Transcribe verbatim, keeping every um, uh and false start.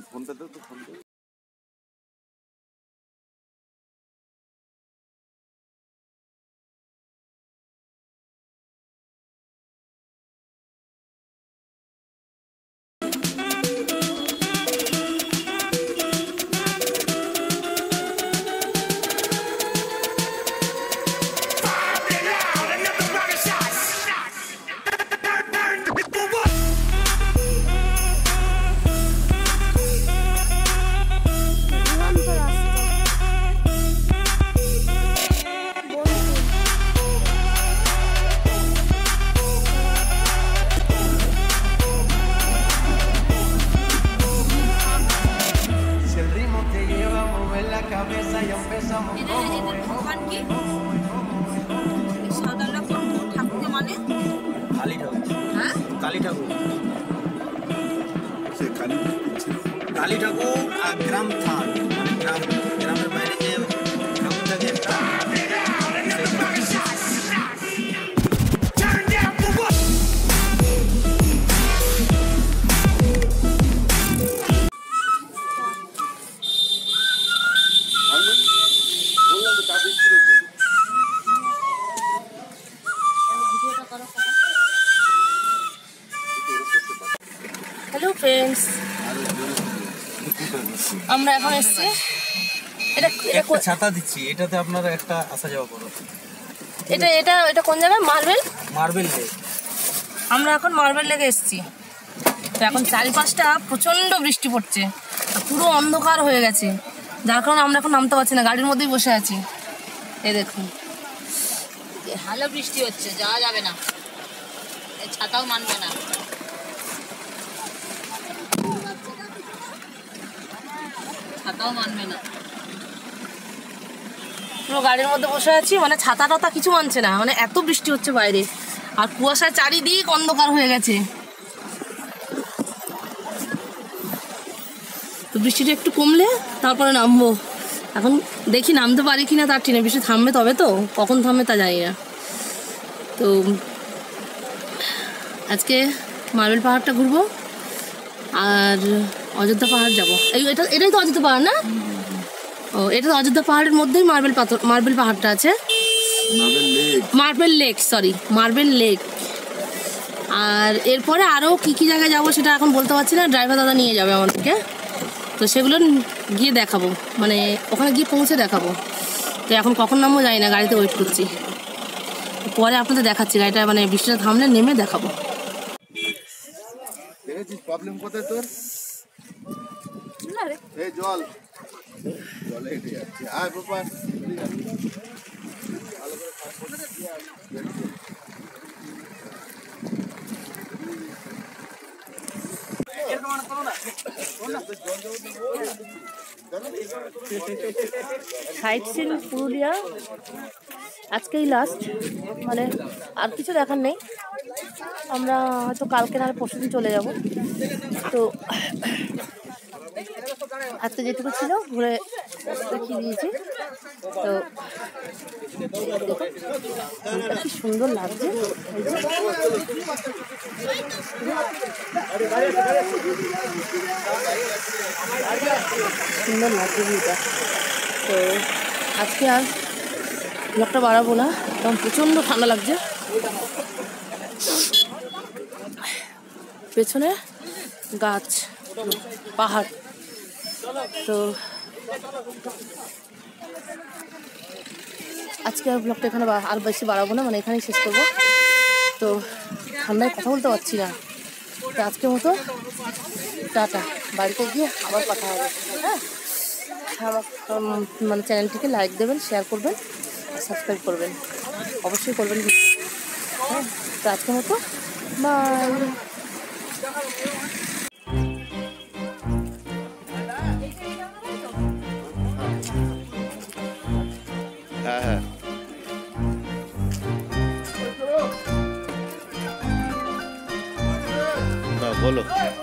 Phone pay দাও তো, PhonePe. Kali ठाकुर काली ठाकुर ग्राम था ग्राम ग्राम বাইরে যে ঠাকুর থাকে একটা हेलो फ्रेंड्स আমরা এখন এসেছি এটা একটা ছাতা দিচ্ছি এটাতে আপনারা একটা আসা যাওয়া করো এটা এটা এটা কোন জায়গা মার্বেল মার্বেল লেক আমরা এখন মার্বেল লেকে এসেছি তো এখন চারিপাশটা প্রচন্ড বৃষ্টি পড়ছে পুরো অন্ধকার হয়ে গেছে যার কারণে আমরা এখন নামতে পারছি না গাড়ির মধ্যেই বসে আছি এই দেখুন ভালো বৃষ্টি হচ্ছে যাওয়া যাবে না এই ছাতাও মানবে না ছাতাও মানবে না পুরো গাড়ির মধ্যে বসে আছি মানে ছাতা টাতা কিছু মানছে না মানে এত বৃষ্টি হচ্ছে বাইরে আর কুয়াশায় চারিদিক অন্ধকার হয়ে গেছে তো বৃষ্টিটা একটু কমলে তারপরে নামবো এখন দেখি নামতে পারি কিনা তার ঠিক না বৃষ্টি থামবে তবে তো কখন থামবে তা জানি না তো আজকে মার্বেল পাহাড়টা ঘুরবো আর অযোধ্যা পাহাড় যাবো এই এটা এটাই তো অযোধ্যা পাহাড় না ও এটা তো অযোধ্যা পাহাড়ের মধ্যেই মার্বেল পাথর মার্বেল পাহাড়টা আছে marble lake sorry marble lake আর এরপরে আরও কী কী জায়গায় যাবো সেটা এখন বলতে পারছি না ড্রাইভার দাদা নিয়ে যাবে আমাদেরকে তো সেগুলো গিয়ে দেখাবো মানে ওখানে গিয়ে পৌঁছে দেখাবো তো এখন কখন নামবো জানি না গাড়িতে ওয়েট করছি পরে আপনাদের দেখাচ্ছি গাড়িটা মানে বৃষ্টিটা থামলে নেমে দেখাবো প্রবলেম কোথায় তোর এই জল জলে হেঁটে যাচ্ছে আয় বাবা ভালো সাইট সিন পুরুলিয়া আজকেই লাস্ট মানে আর কিছু দেখার নেই আমরা হয়তো কালকে না পরশুদিন চলে যাব তো আজকে যেটুকু ছিল ঘুরে দেখিয়ে দিয়েছি তো কি সুন্দর লাগছে সুন্দর লাগছে ভিউটা তো আজকে আর ব্লগটা বাড়াবো না কারণ প্রচণ্ড ঠান্ডা লাগছে পেছনে গাছ পাহাড় তো আজকে আর ব্লগটা এখানে আর বেশি বাড়াবো না মানে এখানেই শেষ করবো তো ঠান্ডায় কথা বলতে পারছি না তো আজকের মতো টাটা বাড়িতে গিয়ে আবার কথা হবে হ্যাঁ আমার মানে চ্যানেলটিকে লাইক দেবেন শেয়ার করবেন সাবস্ক্রাইব করবেন অবশ্যই করবেন হ্যাঁ তো আজকের মতো বাই হ্যাঁ হ্যাঁ বলো